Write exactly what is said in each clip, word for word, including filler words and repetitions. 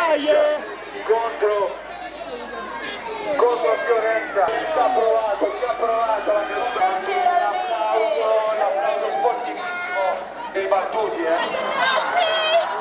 contro contro Fiorenza. Ci ha provato, ci ha provato la applauso, l'applauso sportivissimo dei battuti, eh.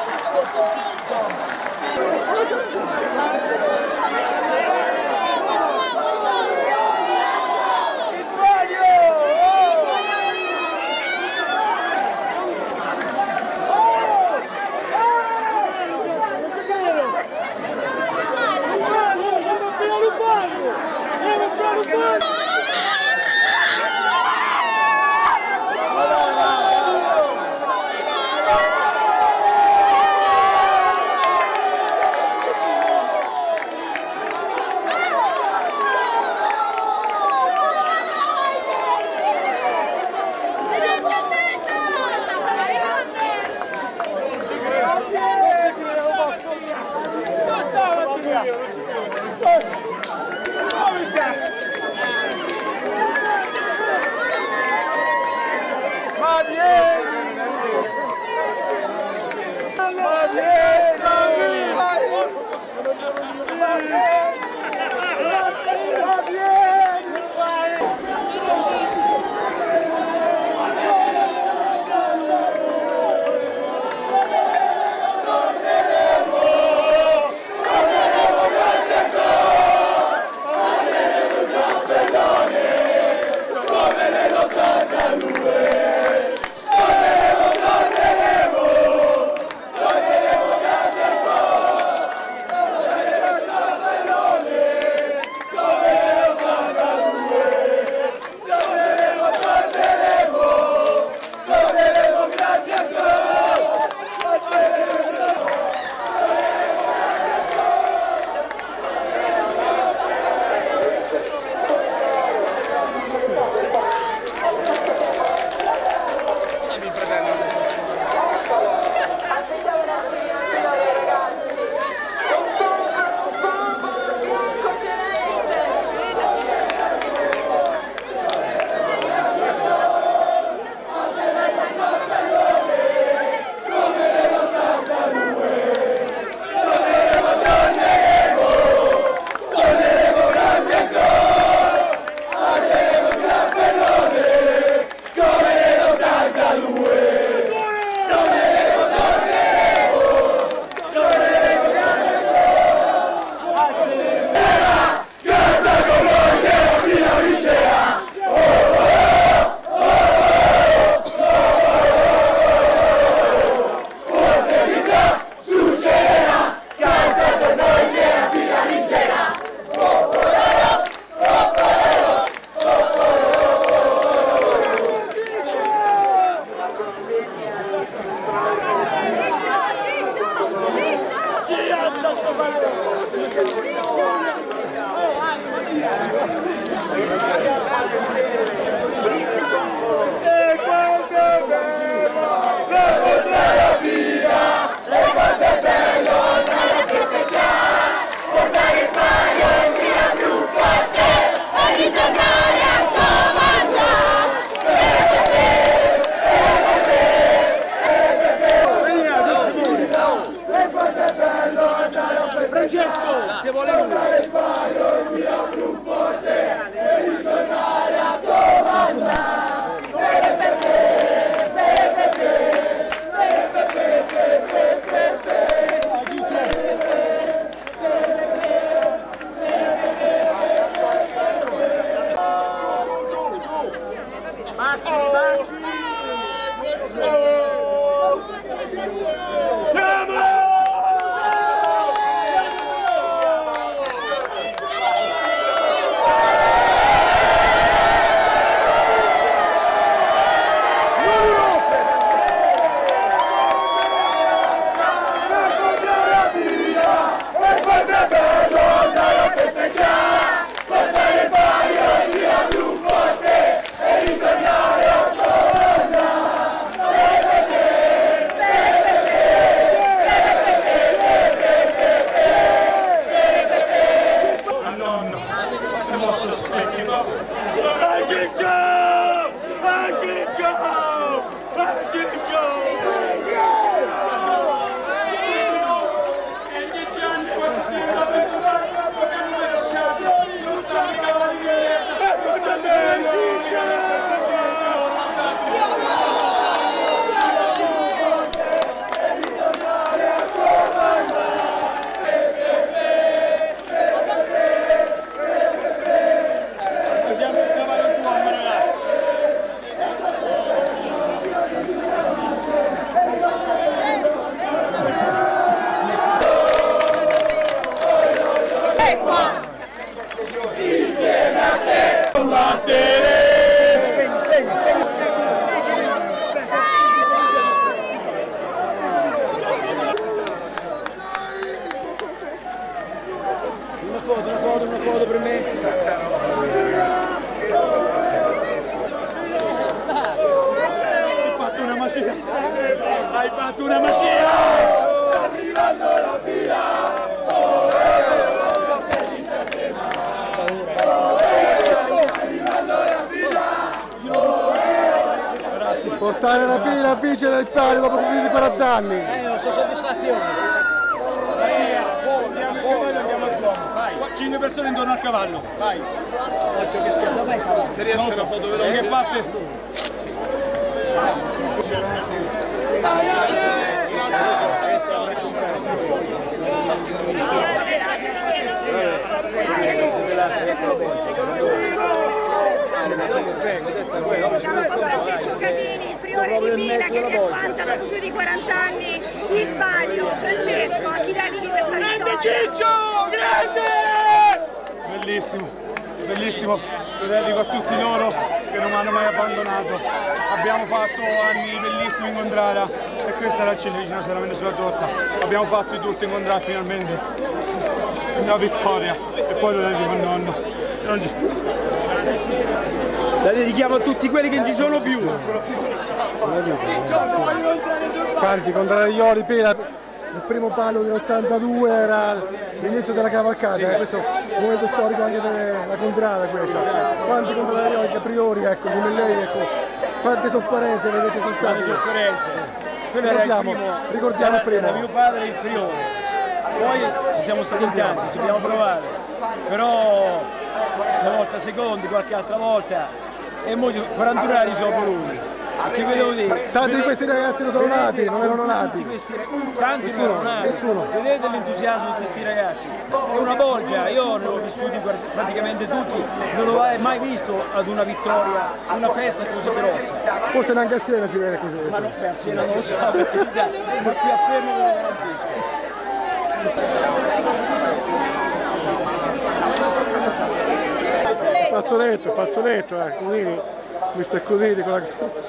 Ma vieni! Ma vieni! Francesco, che vuole andare in palio il mio più forte e ritornare a comandare. Bene per te, bene per te, bene per te, per te, per te, Bassi, bassi! Andiamo! Tre, quattro. Insieme a te combattere. Una foto, una foto, una foto per me. Hai fatto una magia. Hai fatto una magia. Sta arrivando la fila. Portare la pila a vincere il palio dopo più di quaranta anni. Eh, non so soddisfazione. Andiamo al Duomo. Vai. cinque persone intorno al cavallo. Vai. Se riesce una foto veloce. Da che parte? Sì. Francesco Catini, il priore di Pila che racconta dopo più di quaranta anni il palio. Francesco, a chi dedichi questa vittoria? Grande Ciccio, grande! Bellissimo, bellissimo, lo dedico a tutti loro che non mi hanno mai abbandonato. Abbiamo fatto anni bellissimi in Contrada e questa era il ciliegina solamente sulla torta. Abbiamo fatto il tutto in Contrada finalmente, una vittoria e poi lo dedico al nonno. Non ci... La dedichiamo a tutti quelli che non ci sono più. Carti contro la Ioli, Pela, il primo palo dell'ottantadue era l'inizio della cavalcata, sì. Questo è un momento storico anche per la Contrada questa. Sì, sì. Quanti contro la Ioli a priori, ecco, come lei, ecco, quante sofferenze vedete sono state? Quante sofferenze. Quello era il primo, ricordiamo era, prima. Era mio padre il priore. Poi ci siamo stati in tanti, ci abbiamo provato. Però una volta secondi, qualche altra volta. E mo quarantuno anni sono lui. Che vedevo dire? Tanti di questi ragazzi non sono nati, non erano nati. Questi, tanti nessuno, non erano nati. Nessuno. Vedete l'entusiasmo di questi ragazzi? È una bolgia, io ne ho vissuti praticamente tutti, non ho mai visto ad una vittoria, una festa così grossa. Forse neanche a Siena si vede così. Ma no, beh, a Siena non lo so, perché, ma qui a Fermo ve lo garantisco. Fazzoletto, fazzoletto, eh, così, mister Cosini con la...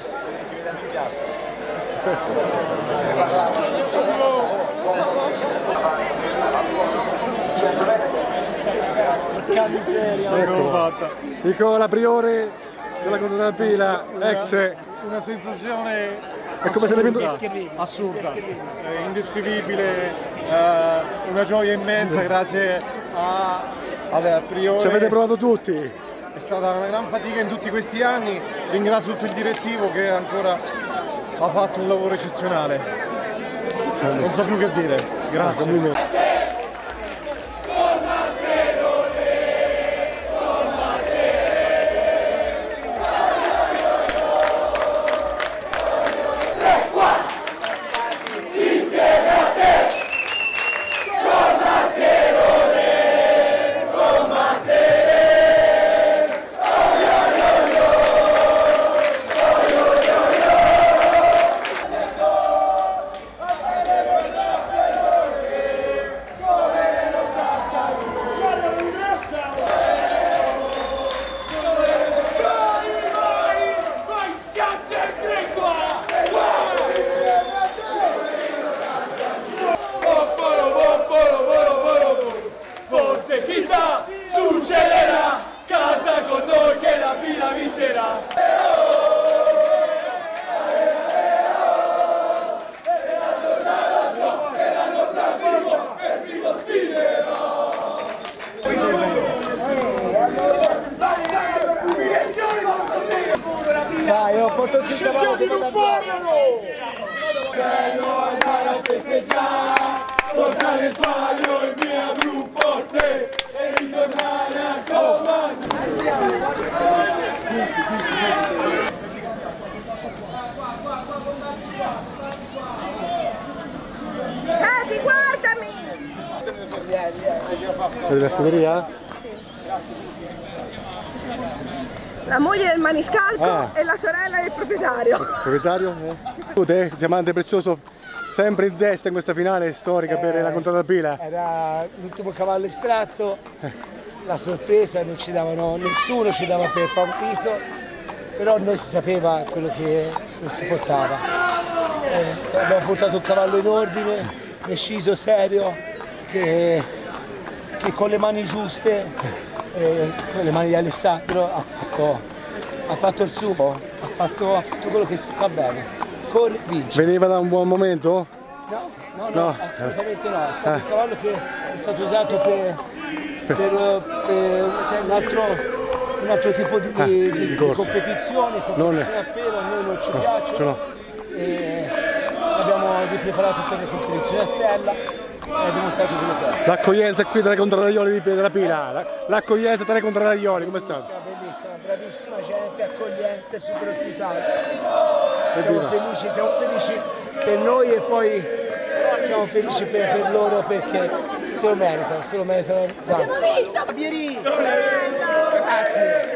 Porca miseria, ecco, fatta. Dico la priore della Contrada, ex. Una sensazione è come assurda, se assurda, eh, indescrivibile, eh, una gioia immensa grazie a, al priore. Ci avete provato tutti? È stata una gran fatica in tutti questi anni, ringrazio tutto il direttivo che ancora ha fatto un lavoro eccezionale. Non so più che dire, grazie. Dai, ho portato il cavallo di non parlano! Bello andare a festeggiare, portare il palio in via blu forte e ritornare a comandare. Cati, guardami! Vedi la scuderia? La moglie del maniscalco ah. e la sorella del proprietario. Proprietario? Eh. Tu te, diamante prezioso sempre in testa in questa finale storica per Eh, la Contrada Pila. Era l'ultimo cavallo estratto, la sorpresa, non ci davano, nessuno ci dava per favorito, però noi si sapeva quello che, che si portava. Eh, abbiamo portato un cavallo in ordine, preciso, serio, che, che con le mani giuste, eh, con le mani di Alessandro, ha fatto, ha fatto il suo, ha fatto, ha fatto quello che si fa bene. Corre, vince. Veniva da un buon momento? No, no, no, No. assolutamente no. È stato Eh. un cavallo che è stato usato per, per, per un, altro, un altro tipo di, Ah, di, di di corsa. competizione, Non è- competizione a pelo, a noi non ci No, piacciono. ce l'ho. E l'abbiamo ripreparato per le competizioni a sella e è dimostrato quello che è. L'accoglienza qui tra le contrarraioli di della Pila, La- l'accoglienza tra le contrarraioli, come sta? Bellissima, bellissima, bravissima gente, accogliente, super ospitale. Siamo Evviva. felici, siamo felici per noi e poi siamo felici per, per loro perché se lo meritano, se lo meritano tanto. Grazie.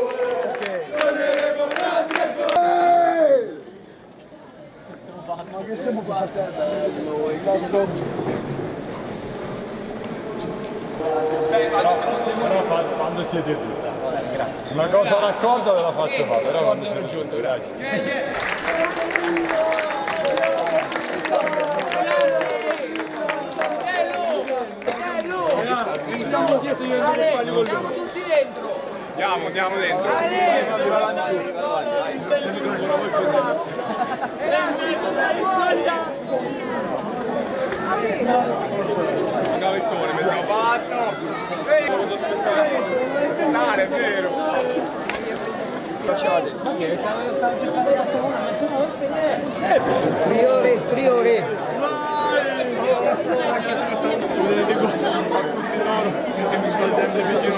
Ma che siamo fatti? Però quando siete giunti, una cosa raccolta ve la faccio fare, però quando siete giunti, grazie. Andiamo, andiamo dentro. Gavettone, mi sono fatto. Ehi, ho dovuto aspettare. Stare, è vero. Priore, priore. Lo dico a tutti loro che mi sono sempre vicino.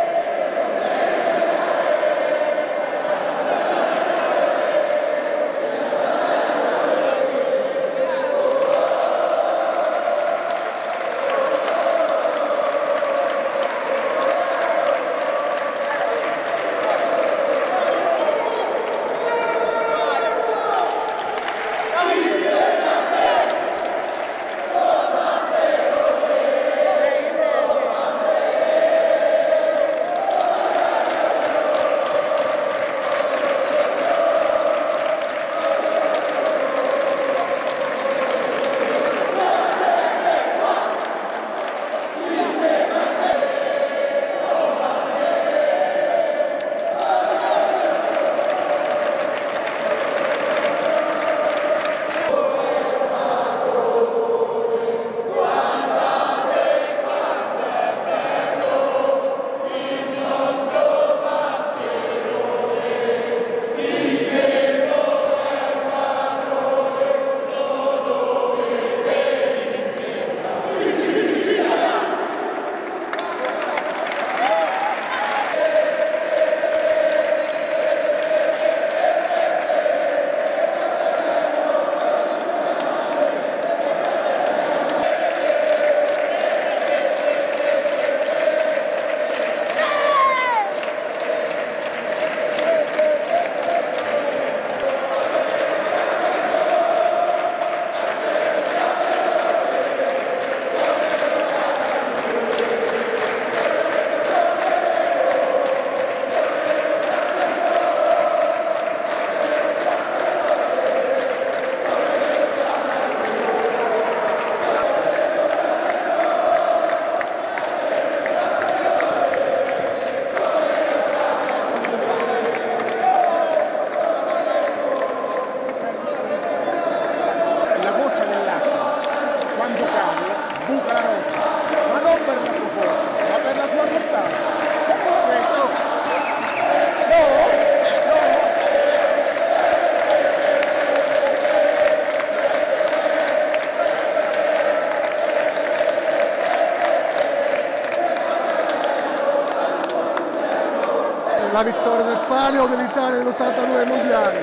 La vittoria del Palio dell'Italia nell'ottantanove mondiali.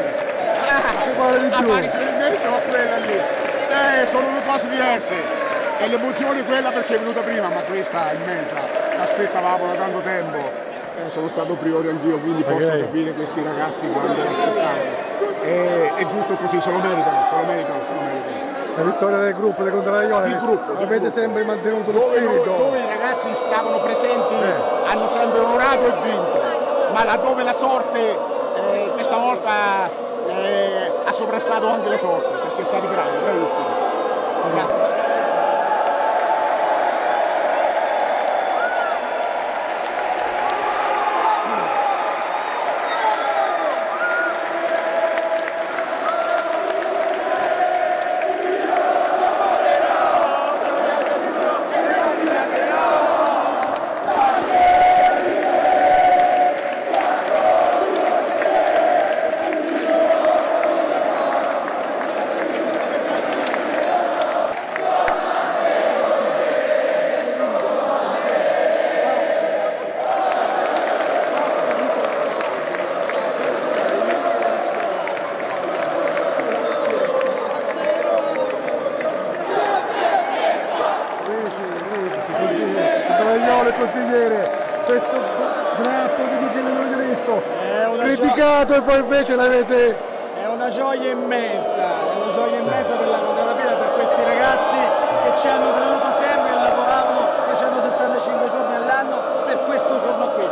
Che vale di A più? fare riferimento a quella lì. Eh, sono due cose diverse. E l'emozione è quella perché è venuta prima, ma questa è immensa. L'aspettavamo da tanto tempo. Eh, sono stato priore anch'io, quindi posso Ok. capire questi ragazzi quando l'aspettavano. E, è giusto così, se lo meritano, se lo meritano, se lo meritano. La vittoria del gruppo, del Contrarioli, il gruppo, avete gruppo. sempre mantenuto lo Dove, spirito. dove, dove i ragazzi stavano presenti Eh. hanno sempre onorato e vinto, ma laddove la sorte eh, questa volta eh, ha sovrastato anche la sorte, perché state bravi, bravissimi. Grazie. Consigliere, questo drappo di Michele Lorenzo criticato e poi invece l'avete... È una gioia immensa, è una gioia immensa per la Contralapina, per questi ragazzi che ci hanno creduto sempre e lavoravano, facendo sessantacinque giorni all'anno per questo giorno qui.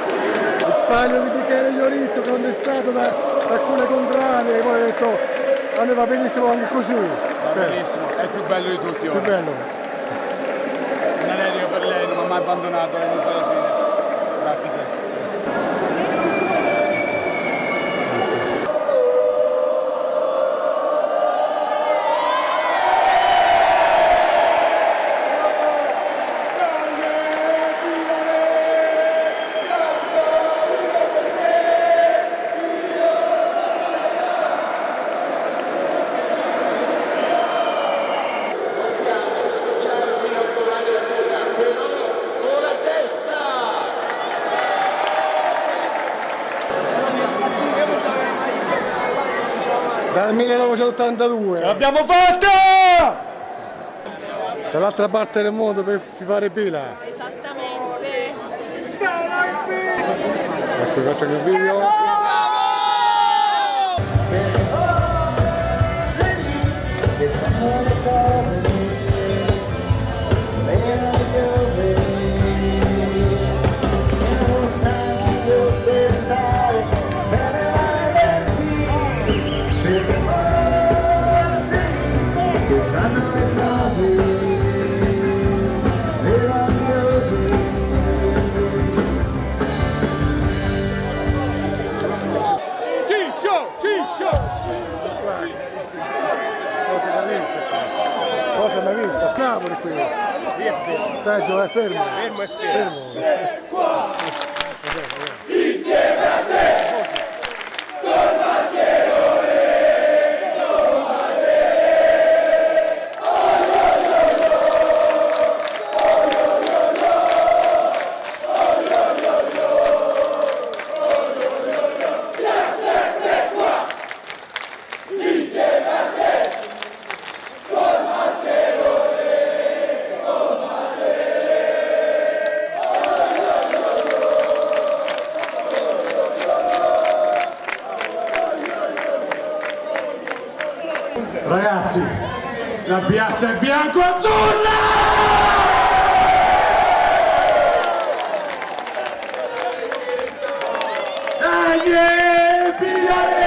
Il palio di Michele Iorizzo contestato da alcune contrarie, poi ha detto a noi va benissimo anche così. Va benissimo, è il più bello di tutti ora. Più bello. Una dedica per lei, non mi ha mai abbandonato dall'inizio alla fine. Grazie sempre. Dal millenovecentottantadue. Ce l'abbiamo fatta! Dall'altra parte del mondo per fare pila. Esattamente. Ecco, faccio il video. Cosa mai visto? Napoli qui. Dai, Gio, è fermo. Fermo e fermo. Insieme a te, col mascherone, combattere. Oh yo yo yo, oh yo yo yo, oh yo yo yo, oh yo yo yo. Siamo sempre qua, insieme a te, col mascherone, combattere. Ragazzi, la piazza è bianco-azzurra! Dai, Pilare!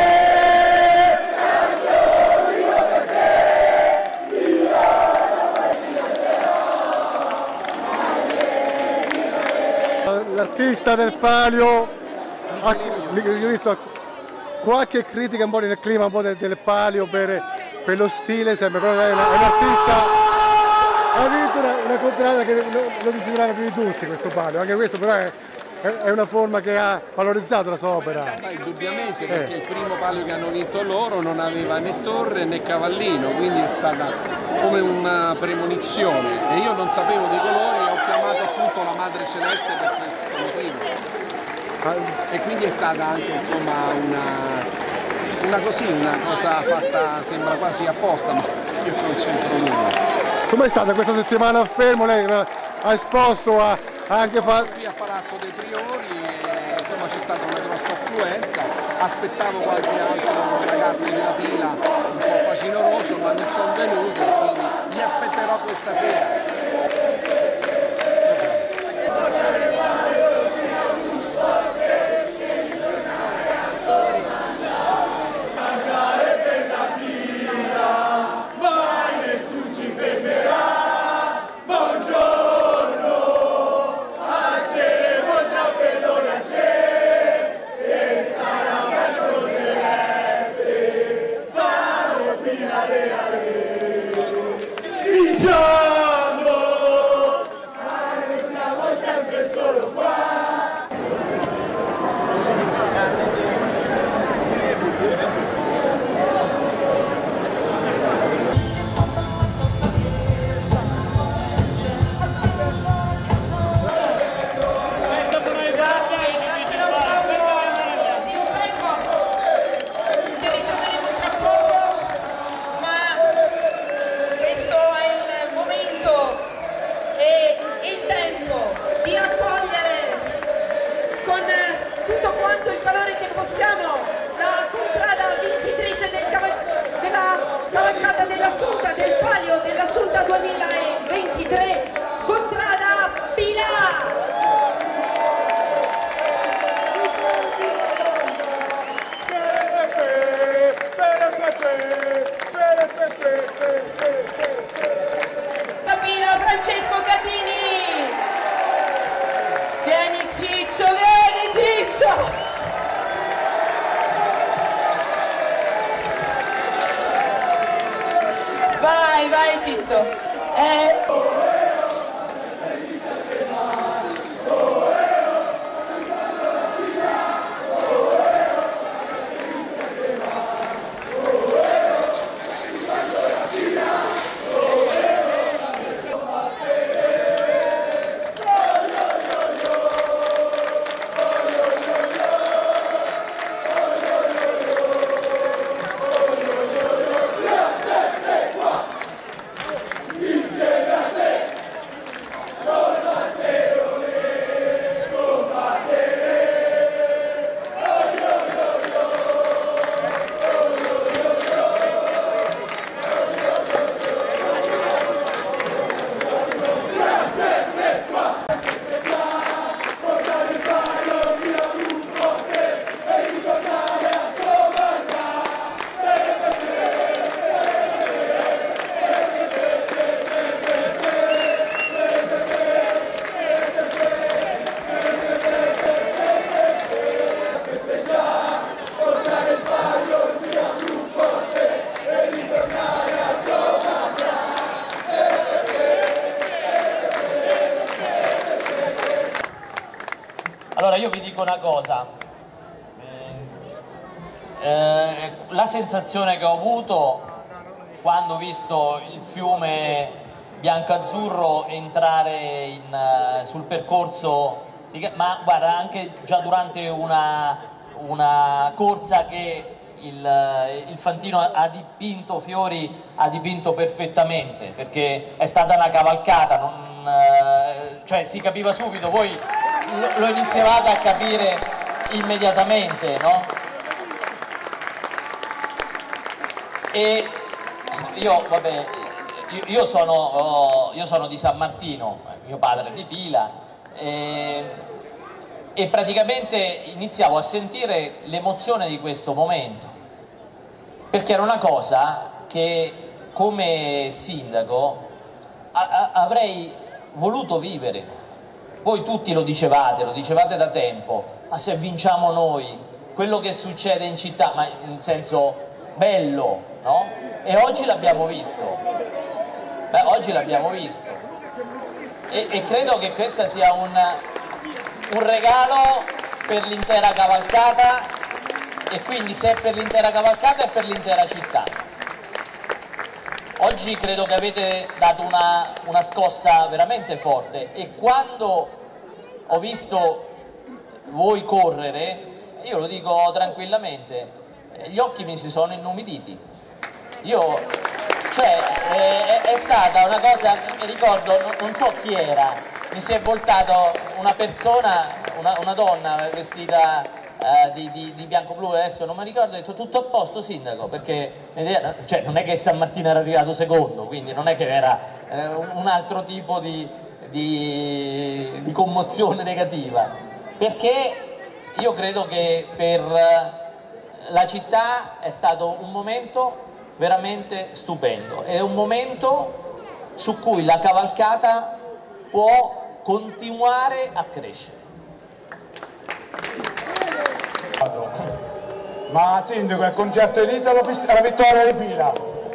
L'artista del palio, ha, ho visto qualche critica un po' nel clima un po' del, del palio per, per lo stile, sempre, però è, una, è un artista, ha vinto una, una contrada che lo, lo desiderava più di tutti questo palio, anche questo però è, è una forma che ha valorizzato la sua opera. Ma indubbiamente, perché eh. il primo palio che hanno vinto loro non aveva né torre né cavallino, quindi è stata come una premonizione e io non sapevo dei colori e ho chiamato appunto la Madre Celeste per questo motivo. E quindi è stata anche insomma una, una così, una cosa fatta, sembra quasi apposta, ma io non c'entro nulla. Com'è stata questa settimana a Fermo? Lei ha esposto, ha anche fatto... Qui a Palazzo dei Priori, e, insomma c'è stata una grossa affluenza, aspettavo qualche altro ragazzo della pila un po' facinoroso, ma non sono venuti, quindi li aspetterò questa sera. Diciamo Sizzo. Eh... Allora io vi dico una cosa, eh, eh, la sensazione che ho avuto quando ho visto il fiume bianco-azzurro entrare in, uh, sul percorso, di, ma guarda anche già durante una, una corsa che il, il Fantino ha dipinto, Fiori ha dipinto perfettamente, perché è stata una cavalcata, non, uh, cioè si capiva subito, voi lo iniziavate a capire immediatamente, no? E io, vabbè, io, io, sono, io sono di San Martino, mio padre è di Pila, e, e praticamente iniziavo a sentire l'emozione di questo momento, perché era una cosa che come sindaco a, a, avrei voluto vivere. Voi tutti lo dicevate, lo dicevate da tempo, ma se vinciamo noi, quello che succede in città, ma in senso bello, no? E oggi l'abbiamo visto, Beh, oggi l'abbiamo visto, e, e credo che questo sia un, un regalo per l'intera cavalcata, e quindi se è per l'intera cavalcata è per l'intera città. Oggi credo che avete dato una, una scossa veramente forte, e quando ho visto voi correre, io lo dico tranquillamente, gli occhi mi si sono inumiditi. Io, cioè, è, è stata una cosa, mi ricordo, non, non so chi era, mi si è voltato una persona, una, una donna vestita Uh, di, di, di bianco-blu, adesso non mi ricordo, ho detto tutto a posto sindaco, perché cioè, non è che San Martino era arrivato secondo, quindi non è che era eh, un altro tipo di, di, di commozione negativa, perché io credo che per la città è stato un momento veramente stupendo, è un momento su cui la cavalcata può continuare a crescere. Ma sindaco, il concerto di Lisa è la vittoria di Pila.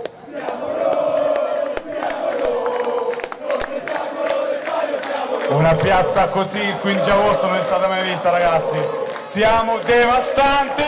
Una piazza così il quindici agosto non è stata mai vista, ragazzi. Siamo devastanti!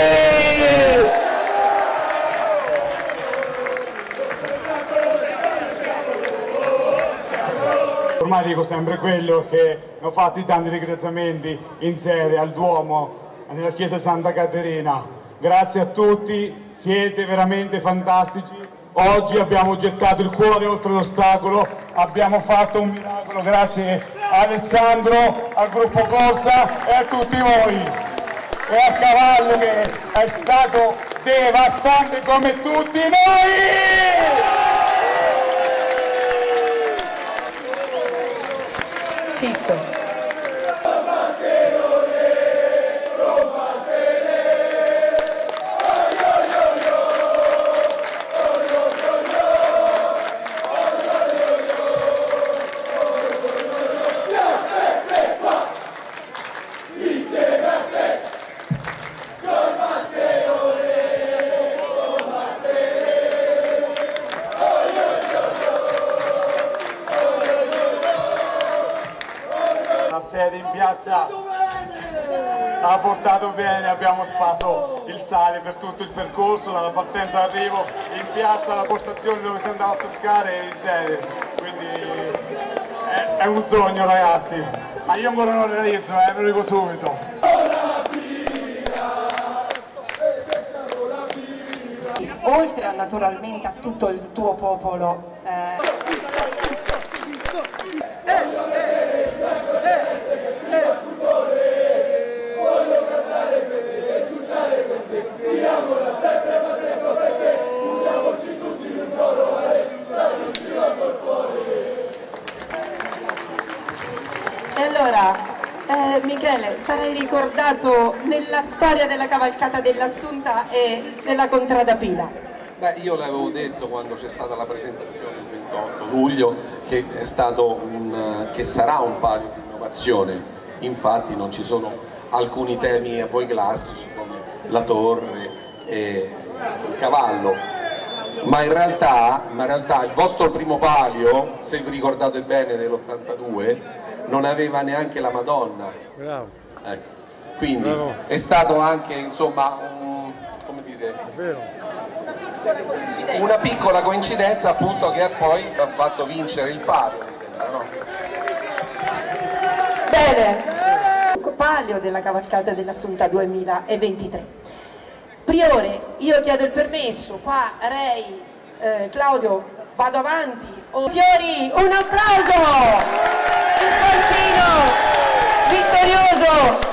Ormai dico sempre quello che ho fatto tanti ringraziamenti in sede al Duomo, nella chiesa Santa Caterina. Grazie a tutti, siete veramente fantastici. Oggi abbiamo gettato il cuore oltre l'ostacolo, abbiamo fatto un miracolo, grazie a Alessandro, al gruppo Corsa e a tutti voi. E a Cavallo che è stato devastante come tutti noi! Sizzo. sede in piazza ha portato bene, abbiamo speso il sale per tutto il percorso, dalla partenza all'arrivo in piazza, alla postazione dove si andava a pescare e in sede, quindi è, è un sogno ragazzi, ma io ancora non lo realizzo, eh, ve lo dico subito. Oltre a, naturalmente a tutto il tuo popolo eh... E allora Eh, Michele, sarai ricordato nella storia della cavalcata dell'Assunta e della Contrada Pila. Beh, io l'avevo detto quando c'è stata la presentazione il ventotto luglio che è stato un, che sarà un palio di innovazione, infatti non ci sono alcuni temi a voi classici come la torre e il cavallo, ma in realtà, ma in realtà il vostro primo palio, se vi ricordate bene, nell'ottantadue non aveva neanche la Madonna. Bravo. Ecco. Quindi Bravo. è stato anche, insomma, un, come dite, una piccola coincidenza appunto che poi ha fatto vincere il palio, mi sembra, no? Bene, palio della cavalcata dell'Assunta duemilaventitré. Priore, io chiedo il permesso, qua Rei, eh, Claudio, vado avanti. Oh, Fiori, un applauso! Il Fantino vittorioso!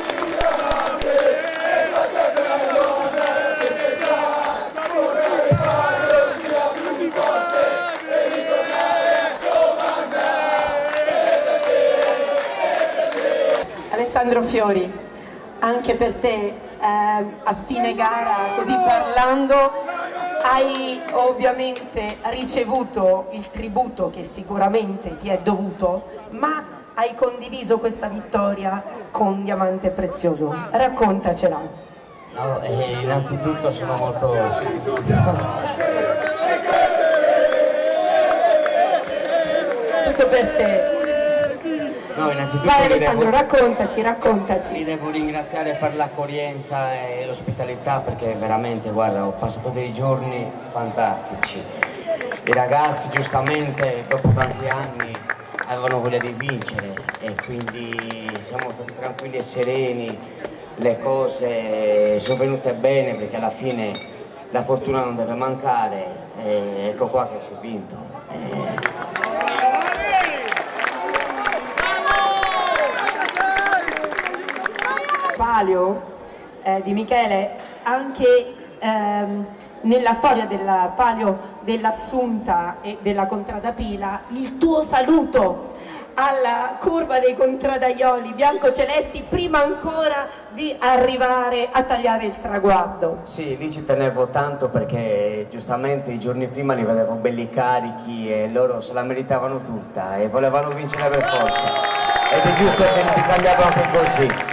Alessandro Fiori, anche per te eh, a fine gara, così parlando, hai ovviamente ricevuto il tributo che sicuramente ti è dovuto, ma hai condiviso questa vittoria con Diamante Prezioso. Raccontacela. No, eh, innanzitutto sono molto... Tutto per te. No, innanzitutto Vai vi Alessandro, devo... raccontaci, raccontaci. Vi devo ringraziare per l'accoglienza e l'ospitalità perché veramente, guarda, ho passato dei giorni fantastici. I ragazzi giustamente dopo tanti anni avevano voglia di vincere e quindi siamo stati tranquilli e sereni, le cose sono venute bene perché alla fine la fortuna non deve mancare e ecco qua che si è vinto. E... palio eh, di Michele, anche ehm, nella storia del palio dell'Assunta e della Contrada Pila, il tuo saluto alla curva dei contradaioli biancocelesti prima ancora di arrivare a tagliare il traguardo. Sì, lì ci tenevo tanto perché giustamente i giorni prima li vedevo belli carichi e loro se la meritavano tutta e volevano vincere per forza ed è giusto che ti cambiavo anche così.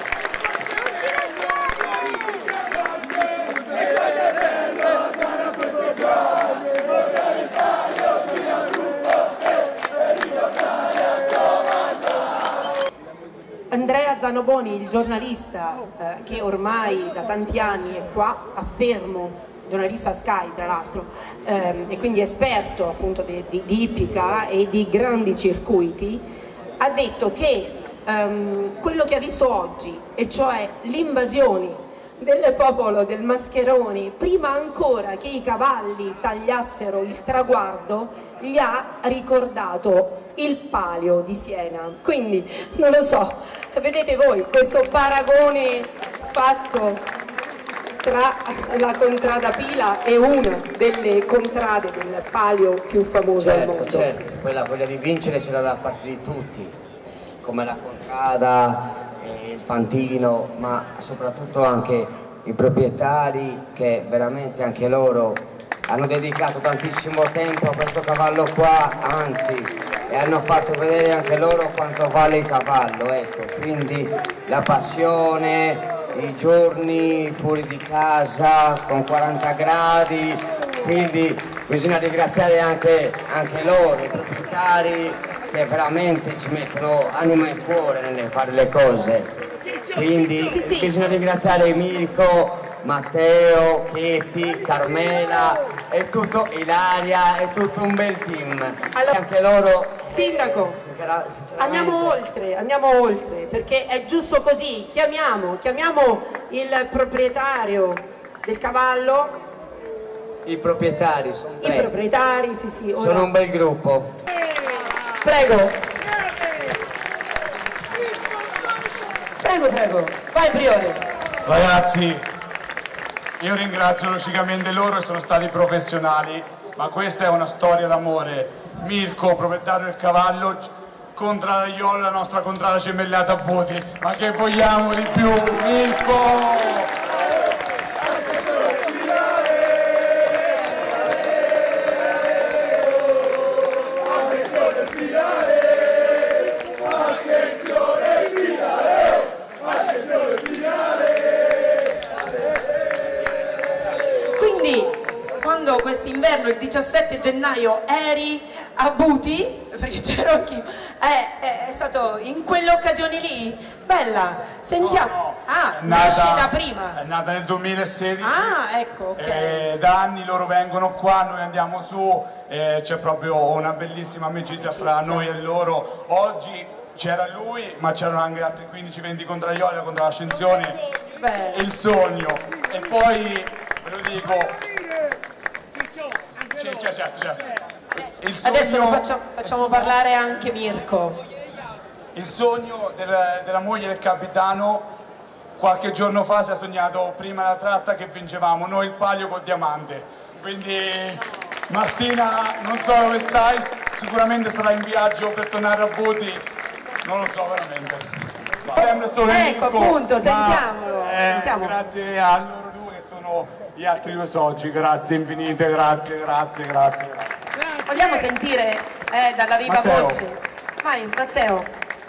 Andrea Zanoboni, il giornalista eh, che ormai da tanti anni è qua a Fermo, giornalista Sky tra l'altro, ehm, e quindi esperto appunto di, di, di ippica e di grandi circuiti, ha detto che ehm, quello che ha visto oggi, e cioè l'invasione del popolo del Mascheroni, prima ancora che i cavalli tagliassero il traguardo, gli ha ricordato il palio di Siena. Quindi non lo so, vedete voi questo paragone fatto tra la Contrada Pila e una delle contrade del palio più famoso certo, al mondo. Certo, quella voglia di vincere ce l'ha da parte di tutti, come la Contrada, eh, il Fantino, ma soprattutto anche i proprietari che veramente anche loro hanno dedicato tantissimo tempo a questo cavallo qua, anzi, e hanno fatto vedere anche loro quanto vale il cavallo, ecco, quindi la passione, i giorni fuori di casa con quaranta gradi, quindi bisogna ringraziare anche, anche loro, i proprietari che veramente ci mettono anima e cuore nel fare le cose. Quindi sì, sì. bisogna ringraziare Mirko, Matteo, Chetti, Carmela e tutto, Ilaria, è tutto un bel team. Allora, e anche loro. Sindaco, andiamo oltre, andiamo oltre, perché è giusto così, chiamiamo, chiamiamo il proprietario del cavallo. I proprietari, sono tre. I proprietari, sì sì. Ora... Sono un bel gruppo. Prego. Prego, prego. Vai Priore. Ragazzi, io ringrazio logicamente loro che sono stati professionali, ma questa è una storia d'amore. Mirko, proprietario del cavallo, Contrada Iolo, la nostra contrada gemellata a Boti. Ma che vogliamo di più? Mirko! Quest'inverno, il diciassette gennaio, eri a Buti, perché c'era anche è, è, è stato in quell'occasione lì, bella, sentiamo. No, no. Ah, è nascita prima. È nata nel duemilasedici. Ah, ecco, ok. Eh, da anni loro vengono qua, noi andiamo su, eh, c'è proprio una bellissima amicizia fra noi e loro. Oggi c'era lui, ma c'erano anche altri quindici venti contraioli contro l'ascensione. Il sogno. E poi, ve lo dico... Sì, certo, certo. Il sogno, adesso lo facciamo, facciamo parlare anche Mirko. Il sogno del, della moglie del capitano, qualche giorno fa si è sognato prima la tratta che vincevamo noi il palio col diamante. Quindi Martina, non so dove stai, sicuramente sarà in viaggio per tornare a Boti, non lo so veramente. Solo ecco Mirko, appunto, sentiamolo. Eh, sentiamo. Grazie a loro due che sono gli altri due soci, grazie infinite, grazie, grazie, grazie. grazie. Vogliamo sentire eh, dalla viva Matteo. voce. Vai Matteo.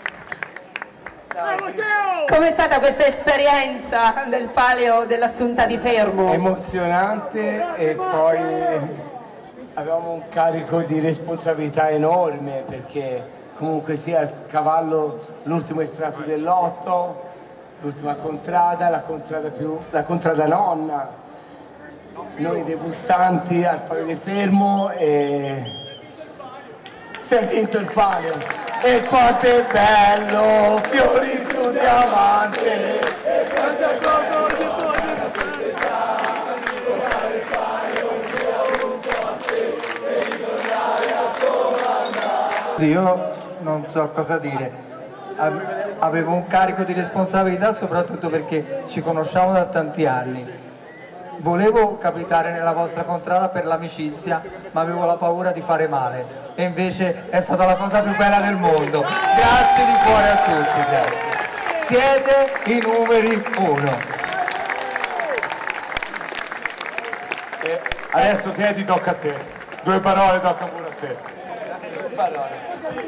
Com'è stata questa esperienza del palio dell'Assunta di Fermo? Emozionante e poi avevamo un carico di responsabilità enorme perché comunque sia il cavallo l'ultimo estratto del lotto, l'ultima contrada, la contrada più la contrada nonna. Noi debuttanti al palio di Fermo e si è vinto il palio e il ponte è bello, fiori su diamante e quante io non so cosa dire, avevo un carico di responsabilità soprattutto perché ci conosciamo da tanti anni. Volevo capitare nella vostra contrada per l'amicizia, ma avevo la paura di fare male e invece è stata la cosa più bella del mondo. Grazie di cuore a tutti, grazie. Siete i numeri uno. E adesso Chieti tocca a te, due parole tocca pure a te. Due parole.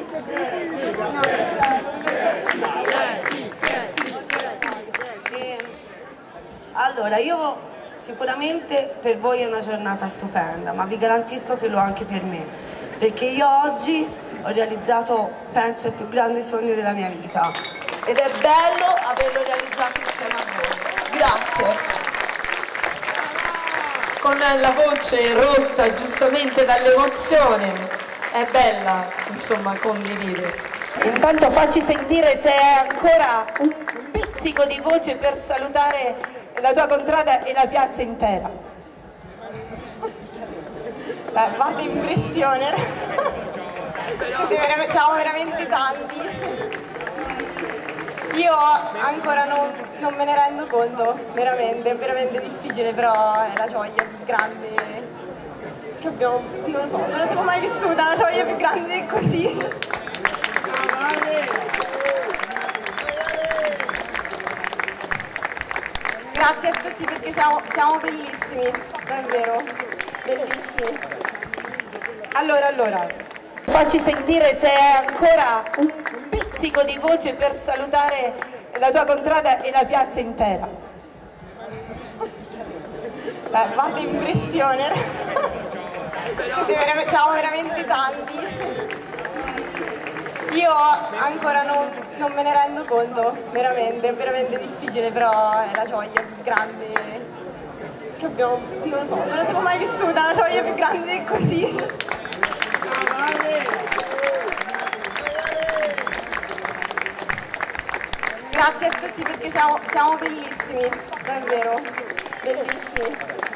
Allora, io sicuramente per voi è una giornata stupenda, ma vi garantisco che lo è anche per me, perché io oggi ho realizzato, penso, il più grande sogno della mia vita ed è bello averlo realizzato insieme a voi. Grazie. Con la voce rotta giustamente dall'emozione, è bella insomma condividere. Intanto facci sentire se hai ancora un pizzico di voce per salutare la tua contrada e la piazza intera. Beh, vado in pressione. Siamo veramente tanti. Io ancora non, non me ne rendo conto, veramente, è veramente difficile, però è la gioia più grande che abbiamo, non lo so, non l'avevo mai vissuta, la gioia più grande è così. Grazie a tutti perché siamo, siamo bellissimi, davvero, bellissimi. Allora, allora, facci sentire se hai ancora un pizzico di voce per salutare la tua contrada e la piazza intera. Beh, vado in pressione. Siamo veramente tanti. Io ancora non, non me ne rendo conto, veramente, è veramente difficile, però è la gioia più grande che abbiamo, non lo so, non la siamo mai vissuta, la gioia più grande è così. Grazie a tutti perché siamo, siamo bellissimi, davvero, bellissimi.